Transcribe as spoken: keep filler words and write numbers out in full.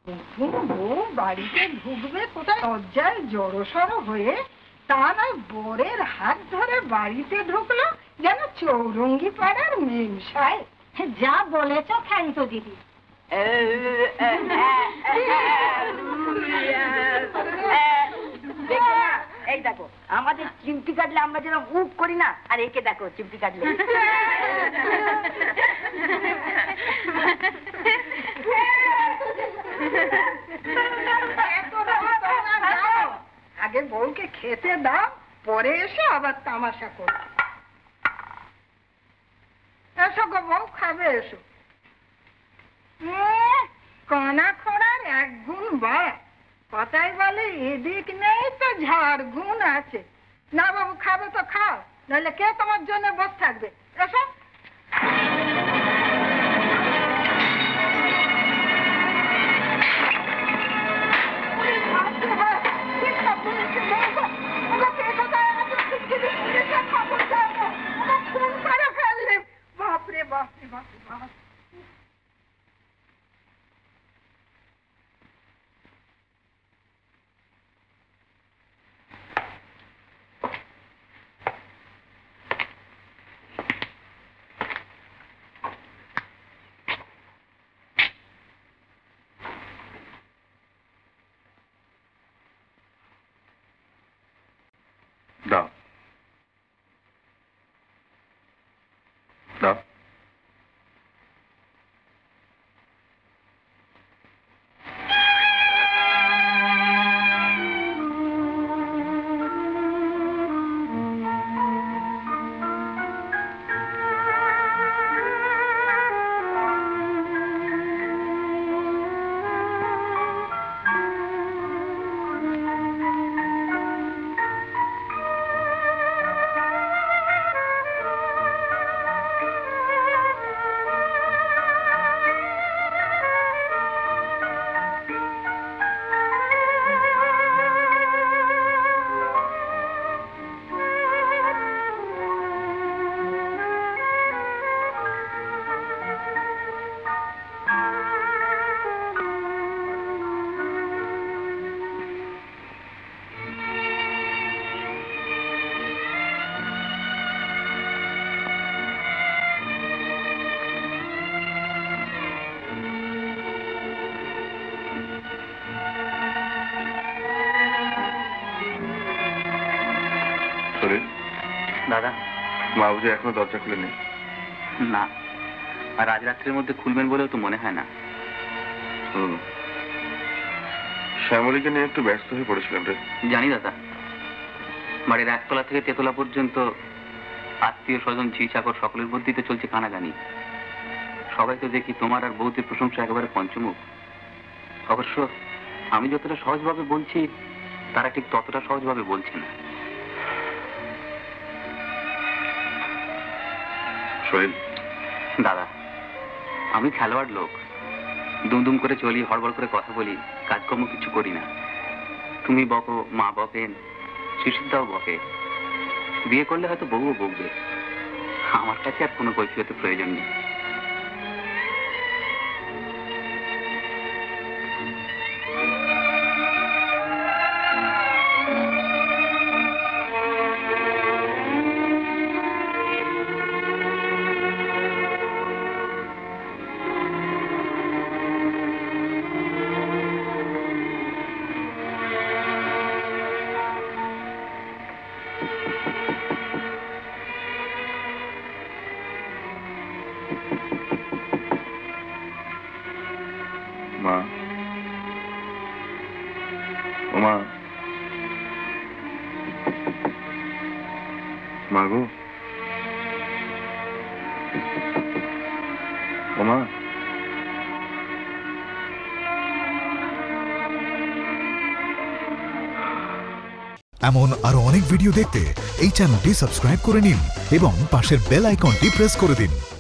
বউ বাড়িতে ঢুকবে কোথায় লজ্জায় জড়সড় হয়ে, তা নয় বরের হাত ধরে বাড়িতে ঢুকলো যেন চৌরঙ্গি পাড়ার মেমসায়। যা বলেছ খাইত দিদি। এই দেখো আমাদের চিমটি কাটলে আমরা যেন উপ করি না, আর একে দেখো চিমটি কাটলে। আগে বউকে খেতে দাও, পরে এসে আবার তামাশা করো। এসো গো বউ, খাবে এসো। কানা খোড়ার এক গুণ বাড়, কথাই বলে এদিক নেই তো ঝাড় গুণ আছে। না বাবু খাবে তো খাও, নাহলে কে তোমার জন্য বসে থাকবে। এসো। বাপরে বাপরে বাপরে বাপ। দাও দাও। দাদা, মা বুঝে এখনো দরজা খুলে নেই? না, আর আজ রাত্রের মধ্যে খুলবেন বলেও তো মনে হয় না। হুম, শ্যামলীকে নিয়ে একটু ব্যস্ত হয়ে পড়েছিলাম রে। জানি দাদা, বাড়ির একতলা থেকে তেতলা পর্যন্ত আত্মীয় স্বজন ঝি চাকর সকলের মধ্যেই তো চলছে কানাকানি। সবাই তো দেখি তোমার আর বৌদির প্রশংসা একেবারে পঞ্চমুখ। অবশ্য আমি যতটা সহজভাবে বলছি, তারা ঠিক ততটা সহজভাবে বলছে না। দাদা, আমি খেলোয়াড় লোক, দুমদুম করে চলি, হড়বড় করে কথা বলি, কাজকর্ম কিছু করি না। তুমি বকো, মা বকেন, শিশিরদাও বকে। বিয়ে করলে হয়তো বউও বকবে, আমার কাছে আর কোনো কৈফিয়তের প্রয়োজন নেই। এমন আরো অনেক ভিডিও দেখতে এই চ্যানেলটি সাবস্ক্রাইব করে নিন এবং পাশের বেল আইকনটি প্রেস করে দিন।